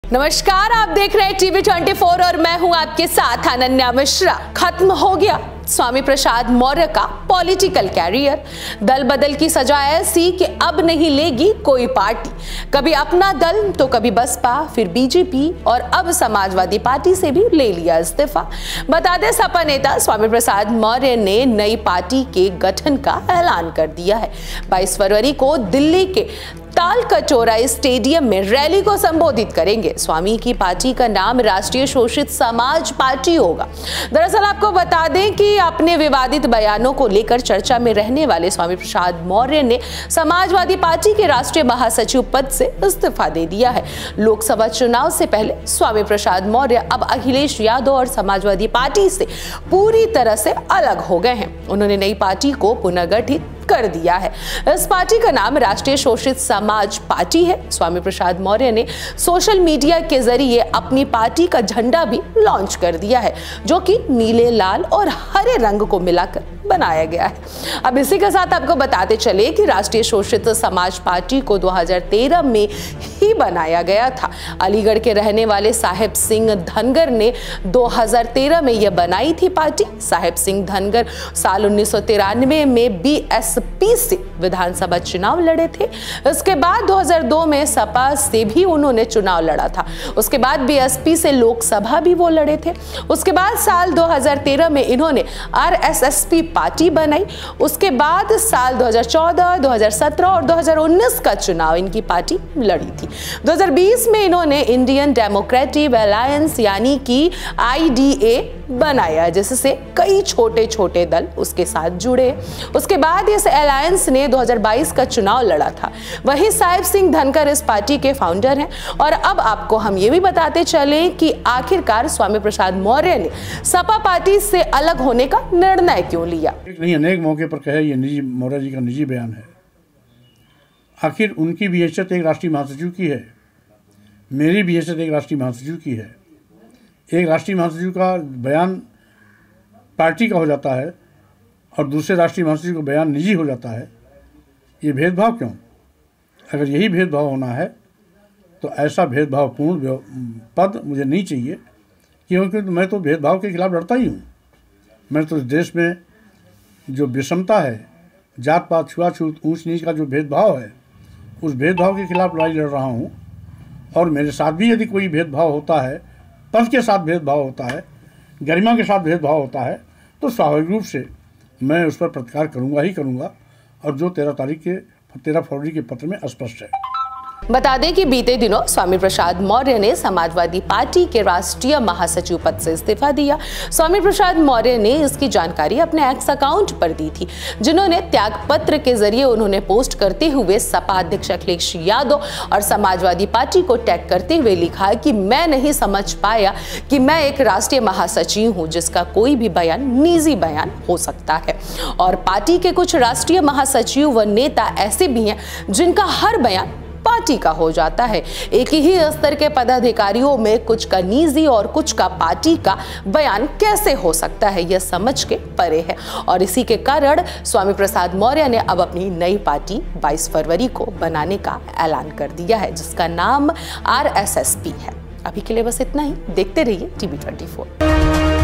नमस्कार, आप देख रहे हैं टीवी 24 और मैं हूं आपके साथ अनन्या मिश्रा। खत्म हो गया स्वामी प्रसाद मौर्य का पॉलिटिकल कैरियर। दल बदल की सजा ऐसी कि अब नहीं लेगी कोई पार्टी। कभी अपना दल तो कभी बसपा, फिर बीजेपी और अब समाजवादी पार्टी से भी ले लिया इस्तीफा। बता दें, सपा नेता स्वामी प्रसाद मौर्य ने नई पार्टी के गठन का ऐलान कर दिया है। 22 फरवरी को दिल्ली के ताल कटोरा स्टेडियम में रैली को संबोधित करेंगे। स्वामी की पार्टी का नाम राष्ट्रीय शोषित समाज पार्टी होगा। दरअसल आपको बता दें कि अपने विवादित बयानों को लेकर चर्चा में रहने वाले स्वामी प्रसाद मौर्य ने समाजवादी पार्टी के राष्ट्रीय महासचिव पद से इस्तीफा दे दिया है। लोकसभा चुनाव से पहले स्वामी प्रसाद मौर्य अब अखिलेश यादव और समाजवादी पार्टी से पूरी तरह से अलग हो गए हैं। उन्होंने नई पार्टी को पुनर्गठित कर दिया है। इस पार्टी का नाम राष्ट्रीय शोषित समाज पार्टी है। स्वामी प्रसाद मौर्य ने सोशल मीडिया के जरिए अपनी पार्टी का झंडा भी लॉन्च कर दिया है, जो कि नीले, लाल और हरे रंग को मिलाकर बनाया गया है। अब इसी के साथ आपको बताते चले कि राष्ट्रीय शोषित समाज पार्टी को 2013 में ही बनाया गया था। अलीगढ़ के रहने वाले साहेब सिंह धनगर ने 2013 में यह बनाई थी पार्टी। साहेब सिंह धनगर साल 1993 में बीएसपी से विधानसभा चुनाव लड़े थे। इसके बाद 2002 में सपा से भी उन्होंने चुनाव लड़ा था। उसके बाद बीएसपी से लोकसभा भी वो लड़े थे। उसके बाद साल 2013 में इन्होंने आरएसएसपी पार्टी बनाई। उसके बाद साल 2014, 2017 और 2019 का चुनाव इनकी पार्टी लड़ी थी। 2020 में इन्होंने इंडियन डेमोक्रेटिक अलायंस यानी कि आईडीए बनाया, जिससे कई छोटे छोटे दल उसके साथ जुड़े। उसके बाद इस अलायंस ने 2022 का चुनाव लड़ा था। वहीं साहेब सिंह धनकर इस पार्टी के फाउंडर हैं। और अब आपको हम ये भी बताते चले कि आखिरकार स्वामी प्रसाद मौर्य ने सपा पार्टी से अलग होने का निर्णय क्यों लिया। नहीं, अनेक मौके पर कहे, ये निजी मौर्य जी का निजी बयान है। आखिर उनकी भी हैसियत एक राष्ट्रीय महासचिव की है, मेरी भी हैसियत एक राष्ट्रीय महासचिव की है। एक राष्ट्रीय महासचिव का बयान पार्टी का हो जाता है और दूसरे राष्ट्रीय महासचिव का बयान निजी हो जाता है। ये भेदभाव क्यों? अगर यही भेदभाव होना है तो ऐसा भेदभावपूर्ण पद मुझे नहीं चाहिए, क्योंकि मैं तो भेदभाव के खिलाफ लड़ता ही हूँ। मैं तो इस देश में जो विषमता है, जात पात, छुआछूत, ऊंच नीच का जो भेदभाव है, उस भेदभाव के खिलाफ लड़ाई लड़ रहा हूँ। और मेरे साथ भी यदि कोई भेदभाव होता है, पद के साथ भेदभाव होता है, गरिमा के साथ भेदभाव होता है, तो स्वाभाविक रूप से मैं उस पर प्रतिकार करूँगा ही करूँगा। और जो 13 फरवरी के पत्र में स्पष्ट है। बता दें कि बीते दिनों स्वामी प्रसाद मौर्य ने समाजवादी पार्टी के राष्ट्रीय महासचिव पद से इस्तीफा दिया। स्वामी प्रसाद मौर्य ने इसकी जानकारी अपने एक्स अकाउंट पर दी थी, जिन्होंने त्याग पत्र के जरिए उन्होंने पोस्ट करते हुए सपा अध्यक्ष अखिलेश यादव और समाजवादी पार्टी को टैग करते हुए लिखा कि मैं नहीं समझ पाया कि मैं एक राष्ट्रीय महासचिव हूं, जिसका कोई भी बयान निजी बयान हो सकता है। और पार्टी के कुछ राष्ट्रीय महासचिव व नेता ऐसे भी हैं जिनका हर बयान पार्टी का हो जाता है। एक ही स्तर के पदाधिकारियों में कुछ का निजी और कुछ का पार्टी का बयान कैसे हो सकता है, यह समझ के परे है। और इसी के कारण स्वामी प्रसाद मौर्य ने अब अपनी नई पार्टी 22 फरवरी को बनाने का ऐलान कर दिया है, जिसका नाम आरएसएसपी है। अभी के लिए बस इतना ही। देखते रहिए टीवी 24।